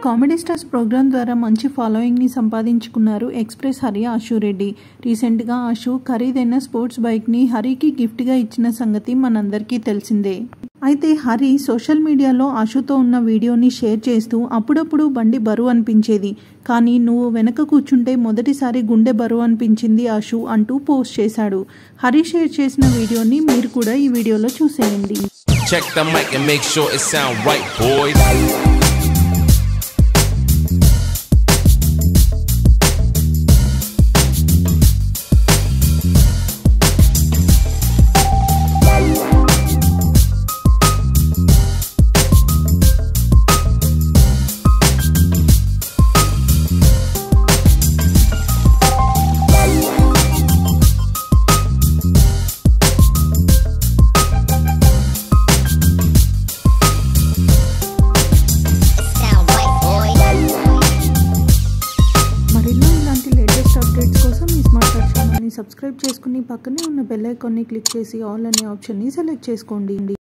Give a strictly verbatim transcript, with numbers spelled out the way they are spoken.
Comedy stars programme ద్వారా మంచి following ని సంపాదించుకున్నారు ఎక్స్ప్రెస్ హరి ఆశు రెడ్డి. రీసెంట్ గా ఆశు ఖరీదైన స్పోర్ట్స్ బైక్ ని హరికి గిఫ్ట్ గా ఇచ్చిన సంగతి మనందరికీ తెలిసిందే. అయితే హరి సోషల్ మీడియాలో ఆశుతో ఉన్న వీడియోని షేర్ చేస్తూ అప్పుడప్పుడు బండి బరువు అనిపించేది, కానీ నువ్వు వెనక కూర్చుంటే మొదటిసారి గుండె బరువు అనిపించింది ఆశు అంటూ పోస్ట్ చేశాడు. హరి షేర్ చేసిన వీడియోని మీరు కూడా ఈ వీడియోలో చూసేయండి. Check the mic and make sure it sound right, boys. Updates కోసం ఈ స్మార్ట్ వర్క్ ఛానల్ని సబ్స్క్రైబ్ చేసుకుని పక్కనే ఉన్న బెల్ ఐకాన్ని క్లిక్ చేసి ఆల్ అనే ఆప్షన్ని సెలెక్ట్ చేసుకోండి.